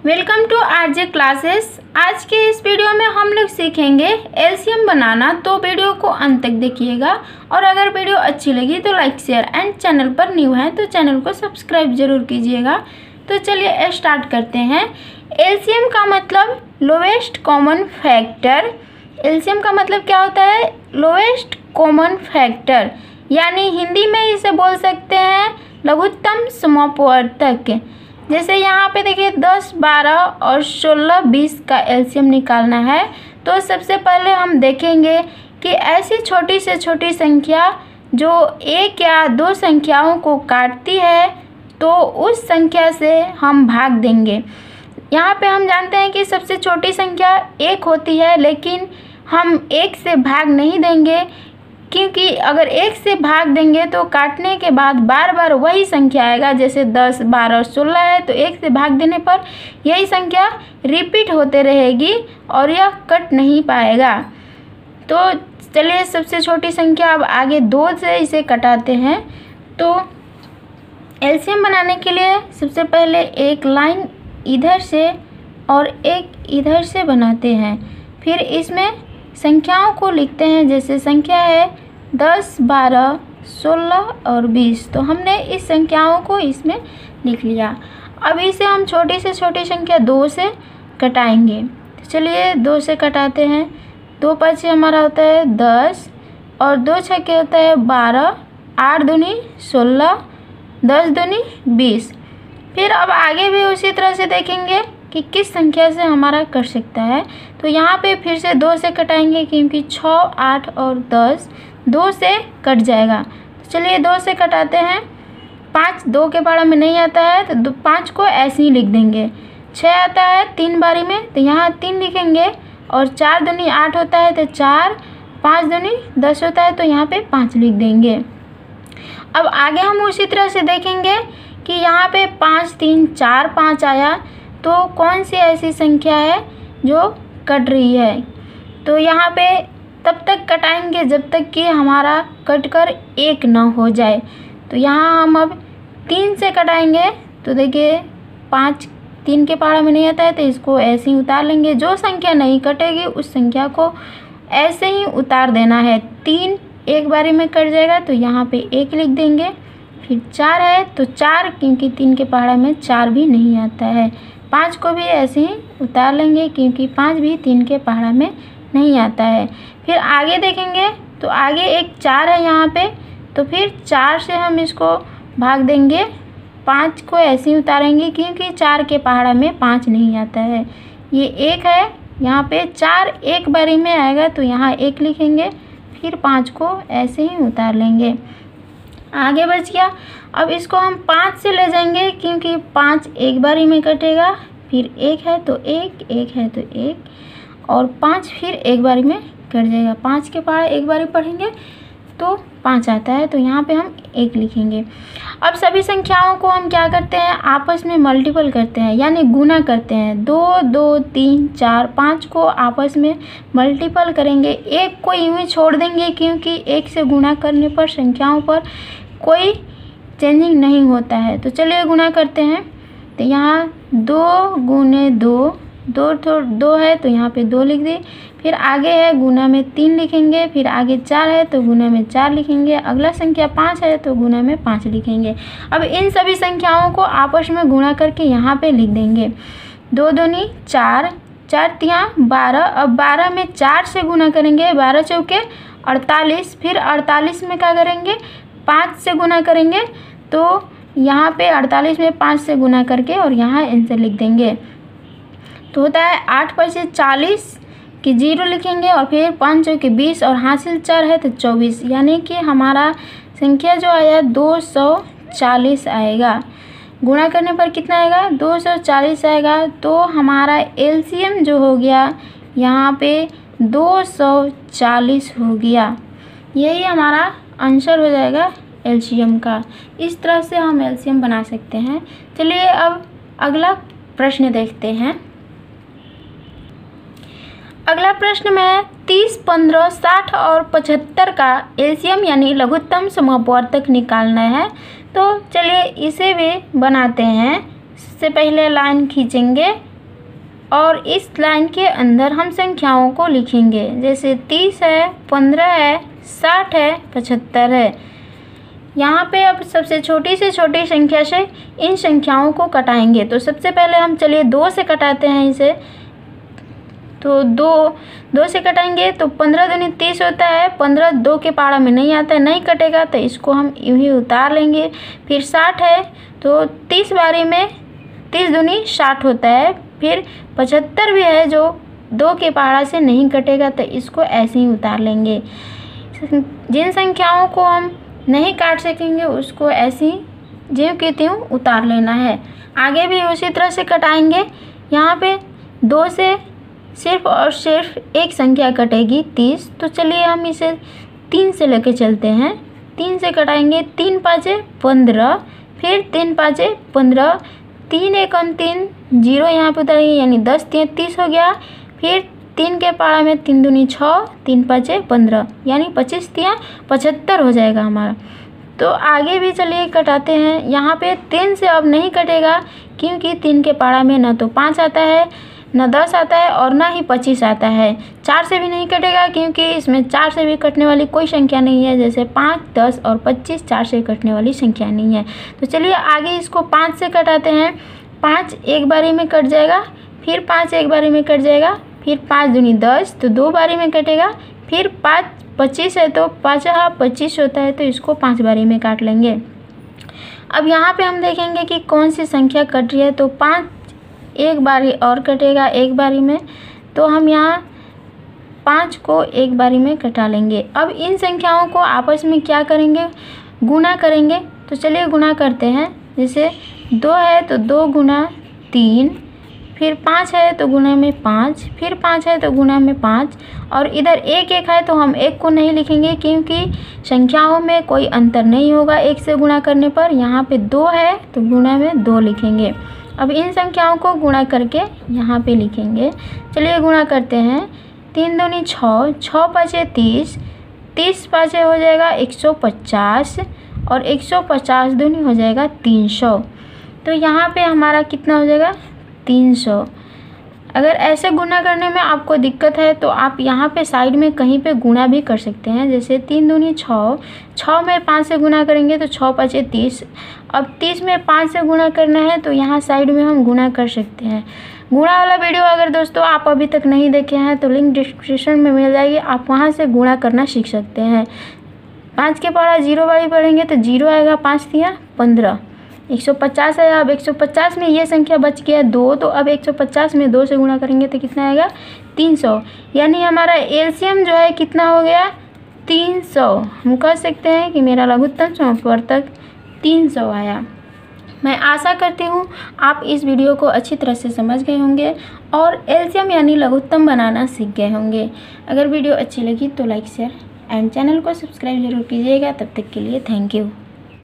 Welcome to RJ classes. आज के इस वीडियो में हम लोग सीखेंगे एलसीएम बनाना, तो वीडियो को अंत तक देखिएगा। और अगर वीडियो अच्छी लगी तो लाइक शेयर एंड चैनल पर न्यू है तो चैनल को सब्सक्राइब जरूर कीजिएगा। तो चलिए स्टार्ट करते हैं। एलसीएम का मतलब लोवेस्ट कॉमन फैक्टर। एलसीएम का मतलब क्या होता है? लोवेस्ट कॉमन फैक्टर, यानी हिंदी में इसे बोल सकते हैं लघुत्तम समवर्तक। जैसे यहाँ पे देखिए 10, 12 और 16, 20 का एलसीएम निकालना है। तो सबसे पहले हम देखेंगे कि ऐसी छोटी से छोटी संख्या जो एक या दो संख्याओं को काटती है तो उस संख्या से हम भाग देंगे। यहाँ पे हम जानते हैं कि सबसे छोटी संख्या 1 होती है, लेकिन हम 1 से भाग नहीं देंगे, क्योंकि अगर 1 से भाग देंगे तो काटने के बाद बार बार वही संख्या आएगा। जैसे 10, 12 और 16 है तो 1 से भाग देने पर यही संख्या रिपीट होते रहेगी और यह कट नहीं पाएगा। तो चलिए सबसे छोटी संख्या अब आगे 2 से इसे कटाते हैं। तो एलसीएम बनाने के लिए सबसे पहले एक लाइन इधर से और एक इधर से बनाते हैं, फिर इसमें संख्याओं को लिखते हैं। जैसे संख्या है 10, 12, 16 और 20, तो हमने इस संख्याओं को इसमें लिख लिया। अब इसे हम छोटी से छोटी संख्या 2 से कटाएंगे। तो चलिए 2 से कटाते हैं। 2 5 हमारा होता है 10 और 2 6 होता है 12, 8 दूनी 16, 10 दूनी 20। फिर अब आगे भी उसी तरह से देखेंगे कि किस संख्या से हमारा कट सकता है। तो यहाँ पे फिर से 2 से कटाएंगे, क्योंकि 6, 8 और 10 2 से कट जाएगा। तो चलिए 2 से कटाते हैं। 5 2 के बारे में नहीं आता है तो 5 को ऐसे ही लिख देंगे। 6 आता है 3 बारी में तो यहाँ 3 लिखेंगे, और 4 दूनी 8 होता है तो 4, 5 दूनी 10 होता है तो यहाँ पे 5 लिख देंगे। अब आगे हम उसी तरह से देखेंगे कि यहाँ पे 5 3 4 5 आया, तो कौन सी ऐसी संख्या है जो कट रही है। तो यहाँ पे तब तक कटाएंगे जब तक कि हमारा कट कर 1 ना हो जाए। तो यहाँ हम अब 3 से कटाएंगे। तो देखिए 5 3 के पहाड़ा में नहीं आता है तो इसको ऐसे ही उतार लेंगे। जो संख्या नहीं कटेगी उस संख्या को ऐसे ही उतार देना है। 3 एक बारी में कट जाएगा तो यहाँ पे 1 लिख देंगे। फिर 4 है तो 4, क्योंकि 3 के पहाड़ा में 4 भी नहीं आता है। 5 को भी ऐसे ही उतार लेंगे, क्योंकि 5 भी 3 के पहाड़ा में नहीं आता है। फिर आगे देखेंगे तो आगे एक 4 है यहाँ पे, तो फिर 4 से हम इसको भाग देंगे। 5 को ऐसे ही उतारेंगे, क्योंकि 4 के पहाड़ा में 5 नहीं आता है। ये 1 है, यहाँ पे 4 एक बारी में आएगा तो यहाँ 1 लिखेंगे। फिर 5 को ऐसे ही उतार लेंगे। आगे बच गया। अब इसको हम 5 से ले जाएंगे, क्योंकि 5 एक बारी में कटेगा। फिर 1 है तो 1, 1 है तो 1, और 5 फिर एक बारी में कट जाएगा। 5 के पहाड़ा एक बारी पढ़ेंगे तो 5 आता है, तो यहाँ पे हम 1 लिखेंगे। अब सभी संख्याओं को हम क्या करते हैं, आपस में मल्टीपल करते हैं, यानी गुना करते हैं। 2 2 3 4 5 को आपस में मल्टीपल करेंगे। 1 को यूँ ही छोड़ देंगे, क्योंकि 1 से गुना करने पर संख्याओं पर कोई चेंजिंग नहीं होता है। तो चलिए गुना करते हैं। तो यहाँ 2 गुने 2, 2 है तो यहाँ पे 2 लिख दी। फिर आगे है गुना में 3 लिखेंगे। फिर आगे 4 है तो गुना में 4 लिखेंगे। अगला संख्या 5 है तो गुना में 5 लिखेंगे। अब इन सभी संख्याओं को आपस में गुणा करके यहाँ पे लिख देंगे। 2 दूनी 4, 4 तियाँ 12। अब 12 में 4 से गुना करेंगे, 12 चौके 48। फिर 48 में क्या करेंगे, 5 से गुना करेंगे। तो यहाँ पे 48 में 5 से गुना करके और यहाँ आंसर लिख देंगे। तो होता है 8 5 40 की 0 लिखेंगे, और फिर 5 चौके 20 और हासिल 4 है तो 24, यानी कि हमारा संख्या जो आया 240 आएगा। गुणा करने पर कितना आएगा, 240 आएगा। तो हमारा एलसीएम जो हो गया यहाँ पे 240 हो गया। यही हमारा आंसर हो जाएगा एलसीएम का। इस तरह से हम एलसीएम बना सकते हैं। चलिए अब अगला प्रश्न देखते हैं। अगला प्रश्न में 30, 15, 60 और 75 का एलसीएम यानी लघुत्तम समवर्तक निकालना है। तो चलिए इसे भी बनाते हैं। इससे पहले लाइन खींचेंगे और इस लाइन के अंदर हम संख्याओं को लिखेंगे, जैसे 30 है, 15 है, 60 है, 75 है। यहाँ पे अब सबसे छोटी से छोटी संख्या से इन संख्याओं को कटाएंगे। तो सबसे पहले हम चलिए 2 से कटाते हैं इसे। तो 2 से कटाएंगे तो 15 दूनी 30 होता है। 15 2 के पारा में नहीं आता है, नहीं कटेगा, तो इसको हम यूँ ही उतार लेंगे। फिर 60 है तो 30 बारी में 30 दूनी 60 होता है। फिर 75 भी है जो 2 के पहाड़ा से नहीं कटेगा, तो इसको ऐसे ही उतार लेंगे। जिन संख्याओं को हम नहीं काट सकेंगे उसको ऐसे ही ज्यों की त्यों उतार लेना है। आगे भी उसी तरह से कटाएंगे। यहाँ पे 2 से सिर्फ और सिर्फ एक संख्या कटेगी 30। तो चलिए हम इसे 3 से लेके चलते हैं। 3 से कटाएंगे, 3 पाँचे 15, फिर 3 पाँचे 15, 3 एकम 3, 0 यहाँ पे उतारेंगे, यानी 10 3 30 हो गया। फिर 3 के पारा में 3 दूनी 6, 3 पाँचे 15, यानी 25 3 75 हो जाएगा हमारा। तो आगे भी चलिए कटाते हैं। यहाँ पे 3 से अब नहीं कटेगा, क्योंकि 3 के पारा में ना तो 5 आता है, ना 10 आता है, और ना ही 25 आता है। 4 से भी नहीं कटेगा, क्योंकि इसमें 4 से भी कटने वाली कोई संख्या नहीं है, जैसे 5, 10 और 25 4 से कटने वाली संख्या नहीं है। तो चलिए आगे इसको 5 से कटाते हैं। 5 एक बारी में कट जाएगा, फिर 5 एक बारी में कट जाएगा, फिर 5 दूनी 10 तो 2 बारी में कटेगा, फिर 5 25 है तो 5 25 होता है, तो इसको 5 बारी में काट लेंगे। अब यहाँ पे हम देखेंगे कि कौन सी संख्या कट रही है। तो 5 एक बारी और कटेगा एक बारी में, तो हम यहाँ 5 को एक बारी में कटा लेंगे। अब इन संख्याओं को आपस में क्या करेंगे, गुना करेंगे। तो चलिए गुना करते हैं। जैसे 2 है तो 2 गुना 3, फिर 5 है तो गुना में 5, फिर 5 है तो गुना में 5, और इधर 1 1 है तो हम 1 को नहीं लिखेंगे, क्योंकि संख्याओं में कोई अंतर नहीं होगा 1 से गुणा करने पर। यहाँ पे 2 है तो गुना में 2 लिखेंगे। अब इन संख्याओं को गुणा करके यहाँ पे लिखेंगे। चलिए गुणा करते हैं। 3 दूनी 6, 6 पाँचे 30, 30 पाँचे हो जाएगा 150, और 150 दूनी हो जाएगा 300। तो यहाँ पे हमारा कितना हो जाएगा 300। अगर ऐसे गुणा करने में आपको दिक्कत है तो आप यहाँ पे साइड में कहीं पे गुणा भी कर सकते हैं। जैसे 3 दूनी 6, 6 में 5 से गुणा करेंगे तो 6 पाँचे 30। अब 30 में 5 से गुणा करना है तो यहाँ साइड में हम गुणा कर सकते हैं। गुणा वाला वीडियो अगर दोस्तों आप अभी तक नहीं देखे हैं तो लिंक डिस्क्रिप्शन में मिल जाएगी, आप वहाँ से गुणा करना सीख सकते हैं। 5 के पारा 0 वाली पढ़ेंगे तो 0 आएगा, 5 3 15, 150 है। अब 150 में ये संख्या बच गया 2, तो अब 150 में 2 से गुणा करेंगे तो कितना आएगा 300, यानी हमारा एलसीएम जो है कितना हो गया 300। हम कह सकते हैं कि मेरा लघुत्तम समापवर्तक 300 आया। मैं आशा करती हूँ आप इस वीडियो को अच्छी तरह से समझ गए होंगे और एलसीएम यानी लघुत्तम बनाना सीख गए होंगे। अगर वीडियो अच्छी लगी तो लाइक शेयर एंड चैनल को सब्सक्राइब जरूर कीजिएगा। तब तक के लिए थैंक यू।